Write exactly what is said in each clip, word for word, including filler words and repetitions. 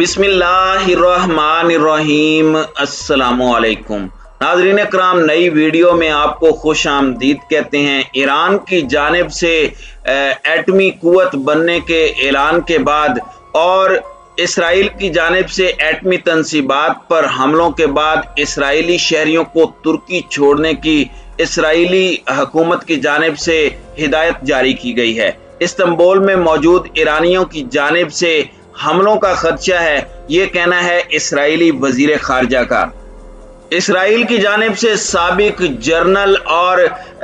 बिस्मिल्लाहिर्रहमानिर्रहीम। अस्सलामुअलैकुम नाज़रीन इकराम, नई वीडियो में आपको खुश आमदीद कहते हैं। ईरान की जानिब से एटमी कुव्वत बनने के ऐलान के बाद और इसराइल की जानिब से एटमी तंसीबात पर हमलों के बाद इसराइली शहरियों को तुर्की छोड़ने की इसराइली हुकूमत की जानिब से हिदायत जारी की गई है। इस्तांबुल में मौजूद ईरानियों की जानिब से हमलों का खदशा है, ये कहना है इसराइली वजीर खारजा का। इसराइल की जानिब से साबिक जर्नल और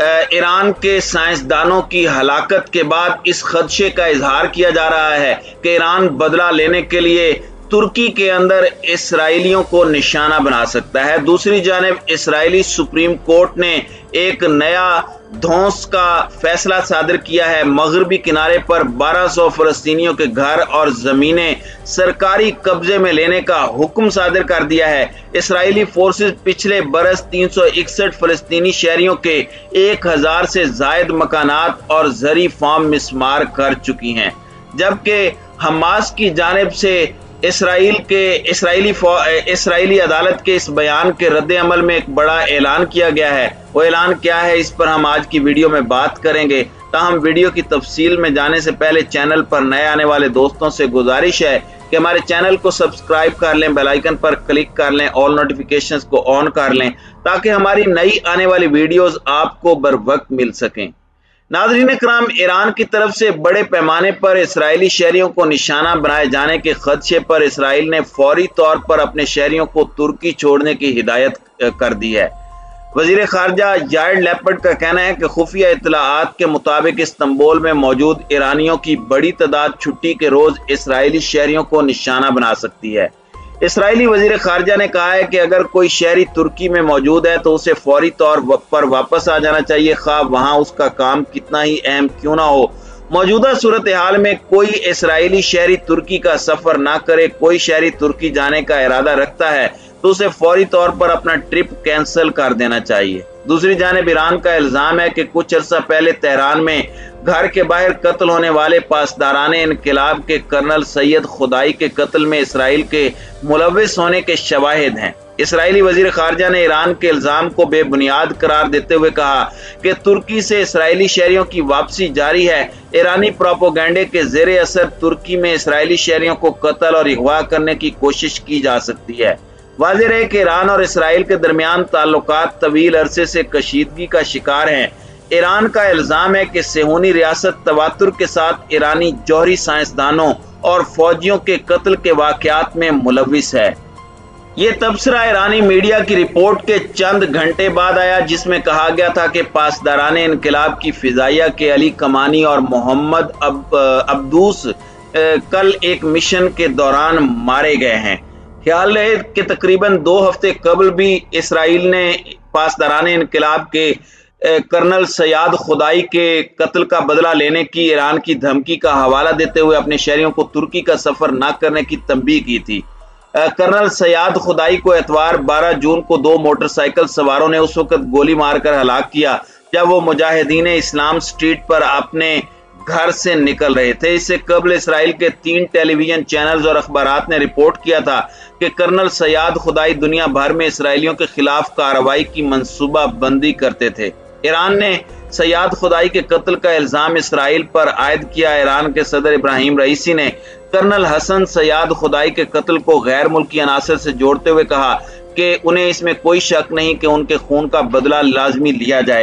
ईरान के साइंसदानों की हलाकत के बाद इस खदशे का इजहार किया जा रहा है कि ईरान बदला लेने के लिए तुर्की के अंदर इसराइलियों को निशाना बना सकता है। दूसरी जानिब इसराइली सुप्रीम कोर्ट ने एक नया धौंस का फैसला सादर किया है। मगरबी किनारे पर बारह सौ फलस्तीनियों के घर और जमीनें सरकारी कब्जे में लेने का हुक्म सादर कर दिया है। इसराइली फोर्सेस पिछले बरस तीन सौ इकसठ फलस्तीनी शहरियों के एक हजार से जायद मकानात और जरी फार्म मिसमार कर चुकी हैं, जबकि हमास की जानिब से इसराइल के इसराइली इसराइली अदालत के इस बयान के रद्द अमल में एक बड़ा ऐलान किया गया है। वो ऐलान क्या है, इस पर हम आज की वीडियो में बात करेंगे। ताहम वीडियो की तफसील में जाने से पहले चैनल पर नए आने वाले दोस्तों से गुजारिश है कि हमारे चैनल को सब्सक्राइब कर लें, बेल आइकन पर क्लिक कर लें, ऑल नोटिफिकेशंस को ऑन कर लें ताकि हमारी नई आने वाली वीडियोस आपको बर वक्त मिल सकें। नाज़रीन इकराम, ईरान की तरफ से बड़े पैमाने पर इसराइली शहरियों को निशाना बनाए जाने के खदशे पर इसराइल ने फौरी तौर पर अपने शहरियों को तुर्की छोड़ने की हिदायत कर दी है। वजीर खारजा याइर लैपिड का कहना है कि खुफिया इत्तलाआत के मुताबिक इस्तांबुल में मौजूद ईरानियों की बड़ी तादाद छुट्टी के रोज इसराइली शहरियों को निशाना बना सकती है। इसराइली वजीर खारजा ने कहा है कि अगर कोई शहरी तुर्की में मौजूद है तो उसे फौरी तौर पर वापस आ जाना चाहिए, खा वहां उसका काम कितना ही अहम क्यों ना हो। मौजूदा सूरत हाल में कोई इसराइली शहरी तुर्की का सफर ना करे। कोई शहरी तुर्की जाने का इरादा रखता है तो उसे फौरी तौर पर अपना ट्रिप कैंसिल कर देना चाहिए। दूसरी जानिब ईरान का इल्जाम है कि कुछ अर्सा पहले तेहरान में घर के बाहर कत्ल होने वाले पासदाराने इनकलाब के कर्नल सैयद खुदाई के कत्ल में इसराइल के मुलव्विस होने के शवाहिद हैं। इसराइली वजीर खारजा ने ईरान के इल्जाम को बेबुनियाद करार देते हुए कहा कि तुर्की से इसराइली शहरियों की वापसी जारी है। ईरानी प्रोपोगंडे के जेर असर तुर्की में इसराइली शहरियों को कत्ल और अगवा करने की कोशिश की जा सकती है। वाज़ेह है कि ईरान और इसराइल के दरमियान ताल्लुकात तवील अरसे से कशीदगी का शिकार हैं। ईरान का इल्जाम है कि सेहूनी रियासत तवातुर के साथ ईरानी जौहरी साइंसदानों और फौजियों के कत्ल के वाकयात में मुलव्विस है। ये तबसरा ईरानी मीडिया की रिपोर्ट के चंद घंटे बाद आया, जिसमें कहा गया था कि पासदाराने इनकलाब की फिजाइया के अली कमानी और मोहम्मद अब, अब्दूस कल एक मिशन के दौरान मारे गए हैं। ख्याल है कि तकरीबन दो हफ्ते कबल भी इसराइल ने पासदाराने इनकलाब के कर्नल सयाद खुदाई के कत्ल का बदला लेने की ईरान की धमकी का हवाला देते हुए अपने शहरियों को तुर्की का सफर न करने की तंबीह की थी। कर्नल सयाद खुदाई को एतवार बारह जून को दो मोटरसाइकिल सवारों ने उस वक्त गोली मारकर हलाक किया जब वो मुजाहिदीन इस्लाम स्ट्रीट पर अपने घर से निकल रहे थे। इससे कबल इसराइल के तीन टेलीविजन चैनल्स और अखबारात ने रिपोर्ट किया था कि कर्नल सयाद खुदाई दुनिया भर में इसराइलियों के खिलाफ कार्रवाई की मंसूबा बंदी करते थे। ईरान ने सयाद खुदाई के कत्ल का इल्जाम इसराइल पर आयद किया। ईरान के सदर इब्राहिम रईसी ने कर्नल हसन सयाद खुदाई के कत्ल को गैर मुल्की अनासर से जोड़ते हुए कहा कि उन्हें इसमें कोई शक नहीं कि उनके खून का बदला लाजमी लिया जाए।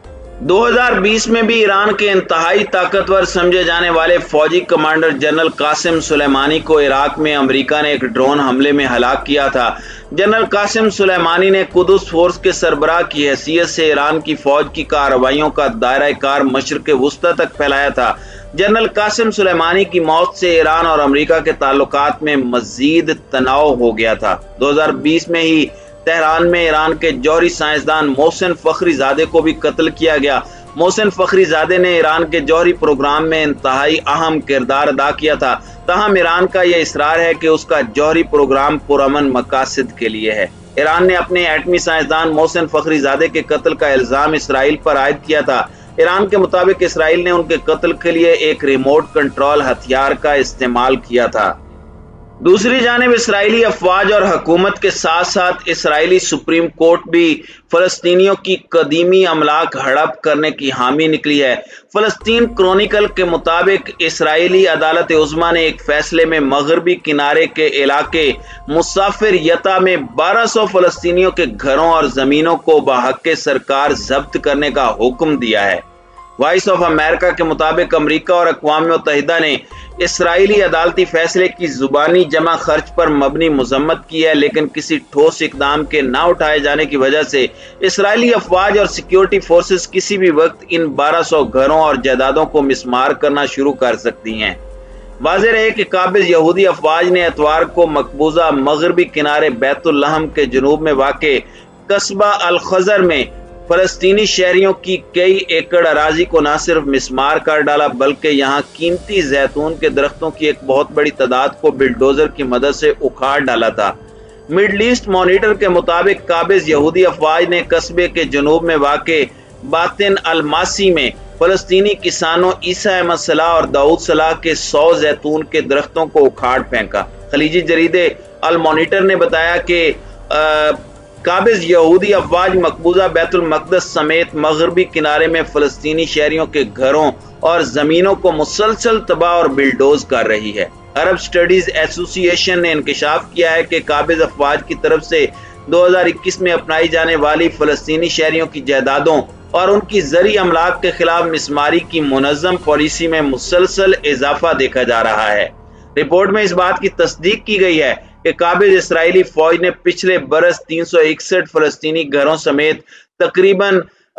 दो हज़ार बीस में भी ईरान के इंतहाई ताकतवर समझे जाने वाले फौजी कमांडर जनरल कासिम सुलेमानी को इराक में अमेरिका ने एक ड्रोन हमले में हलाक किया था। जनरल कासिम सुलेमानी ने कुदस फोर्स के सरबराह की हैसियत से ईरान की फौज की कार्रवाइयों का दायरा कार मशरिक़ वुस्ता तक फैलाया था। जनरल कासिम सुलेमानी की मौत से ईरान और अमेरिका के ताल्लुकात में मजीद तनाव हो गया था। दो हज़ार बीस में ही तेहरान में ईरान के जौहरी साइंसदान मोहसिन फखरीजादे को भी कत्ल किया गया। मोहसिन फखरीजादे ने ईरान के जौहरी प्रोग्राम में इंतहाई अहम किरदार अदा किया था। ताहम ईरान का यह इसरार है कि उसका जौहरी प्रोग्राम पुरअमन मकासद के लिए है। ईरान ने अपने एटमी साइंसदान मोहसिन फखरीजादे के कत्ल का इल्जाम इसराइल पर आयद किया था। ईरान के मुताबिक इसराइल ने उनके कत्ल के लिए एक रिमोट कंट्रोल हथियार का इस्तेमाल किया था। दूसरी जानिब इसराइली अफवाज और हुकूमत के साथ साथ इसराइली सुप्रीम कोर्ट भी फलस्तीनियों की कदीमी अमलाक हड़प करने की हामी निकली है। फलस्तीन क्रॉनिकल के मुताबिक इसराइली अदालत उज़्मा ने एक फैसले में मगरबी किनारे के इलाके मुसाफिर यता में बारह सौ फलस्तीनियों के घरों और ज़मीनों को बहक़ सरकार जब्त करने का हुक्म दिया है। वॉइस ऑफ अमेरिका के मुताबिक अमेरिका और अक़वाम मुत्तहिदा ने इसराइली अदालती फैसले की जुबानी जमा खर्च पर मबनी मजम्मत की है, लेकिन किसी ठोस इकदाम के ना उठाए जाने की वजह से इसराइली अफवाज और सिक्योरिटी फोर्सेस किसी भी वक्त इन बारह सौ घरों और जायदादों को मिसमार करना शुरू कर सकती हैं। वाज़ेह रहे कि काबिज यहूदी अफवाज ने एतवार को मकबूजा मगरबी किनारे बैतुल लहम के जनूब में वाक़े कस्बा अल खज़र में फलस्तीनी शहरियों की कई एकड़ अराजी को न सिर्फ मिसमार कर डाला, बल्कि यहाँ कीमती जैतून के दरख्तों की एक बहुत बड़ी तादाद को बिल्डोजर की मदद से उखाड़ डाला था। मिडल ईस्ट मॉनिटर के मुताबिक काबिज यहूदी अफवाज ने कस्बे के जनूब में वाक़े बातिन अल मासी में फलस्तीनी किसानों ईसा अहमद सलाह और दाऊद सलाह के सौ जैतून के दरख्तों को उखाड़ फेंका। खलीजी जरीदे अल मॉनिटर ने बताया कि काबिज यहूदी अफवाज मकबूजा बैतुल मक़दस समेत मगरबी किनारे में फलस्तीनी शहरियों के घरों और जमीनों को मुसलसल तबाह और बिल्डोज कर रही है। अरब स्टडीज एसोसिएशन ने इंकशाफ किया है कि काबिज अफवाज की तरफ से दो हजार इक्कीस में अपनाई जाने वाली फलस्तीनी शहरियों की जायदादों और उनकी जरी अमलाक के खिलाफ मिसमारी की मुनज़्ज़म पॉलिसी में मुसलसल इजाफा देखा जा रहा है। रिपोर्ट में इस बात की तस्दीक की गई है कि काबिज इसराइली फौज ने पिछले बरस तीन सौ इकसठ फलस्तीनी घरों समेत तकरीबन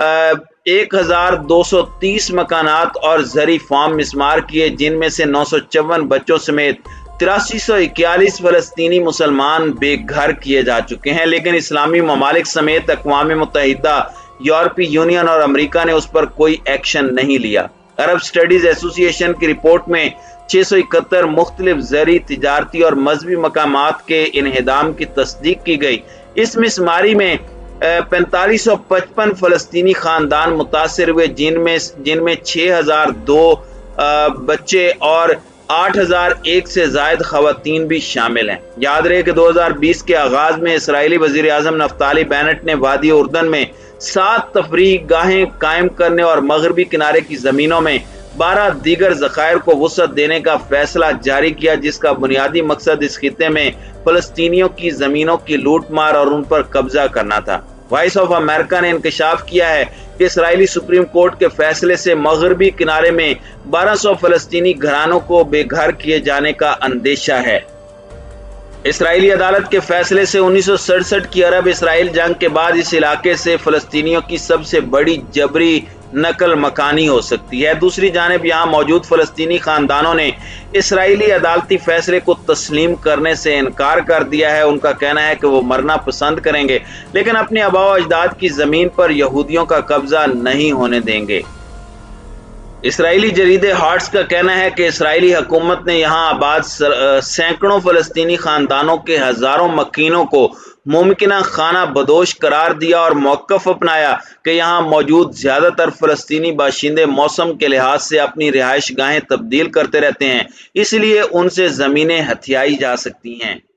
एक हजार दो सौ तीस मकानात और जरी फार्म मिसमार किए, जिनमें से नौ सौ चौवन बच्चों समेत तिरासी सौ इक्यालीस फलस्तीनी मुसलमान बेघर किए जा चुके हैं। लेकिन इस्लामी ममालिक समेत अक़वाम मुत्तहिदा, यूरोपीय यूनियन और अमेरिका ने उस पर कोई एक्शन नहीं लिया। अरब स्टडीज एसोसिएशन की रिपोर्ट में छह सौ इकहत्तर मुख्तलिफ ज़री, तिजारती और मजहबी मकामात के इन्हिदाम की तस्दीक की गई। इस मिसमारी में पैंतालीस सौ पचपन फलस्तीनी खानदान मुतासर हुए, जिनमें जिनमें छह हजार दो बच्चे और आठ हजार एक से जायद खवातीन भी शामिल हैं। याद रहे कि दो हजार बीस के आगाज में इसराइली वजीर आजम नफ्ताली बेनेट ने वादी उर्दन में सात तफरीह गाहें कायम करने और मगरबी किनारे की जमीनों में बारह दीगर ज़खायर को वुसअत देने का फैसला जारी किया, जिसका बुनियादी मकसद इस खित्ते में फलस्तीनियों की जमीनों की लूट मार और उन पर कब्जा करना था। वॉइस ऑफ अमेरिका ने इंकशाफ किया है कि इसराइली सुप्रीम कोर्ट के फैसले से मगरबी किनारे में बारह सौ फलस्तीनी घरानों को बेघर किए जाने का अंदेशा है। इसराइली अदालत के फैसले से उन्नीस सौ सड़सठ की अरब इसराइल जंग के बाद इस इलाके से फलस्तीनियों की सबसे बड़ी जबरी नकल मकानी हो सकती है। दूसरी जानिब यहाँ मौजूद फलस्तीनी खानदानों ने इसराइली अदालती फैसले को तस्लीम करने से इनकार कर दिया है। उनका कहना है कि वो मरना पसंद करेंगे, लेकिन अपने आबाओ अजदाद की जमीन पर यहूदियों का कब्जा नहीं होने देंगे। इसराइली जरीदे हार्ट्स का कहना है कि इसराइली हुकूमत ने यहाँ आबाद सैकड़ों फलस्तीनी खानदानों के हजारों मकीनों को मुमकिना खाना बदोश करार दिया और मौक़िफ़ अपनाया कि यहाँ मौजूद ज़्यादातर फ़लस्तीनी बाशिंदे मौसम के लिहाज से अपनी रिहाइश गाहें तब्दील करते रहते हैं, इसलिए उनसे ज़मीनें हथियाई जा सकती हैं।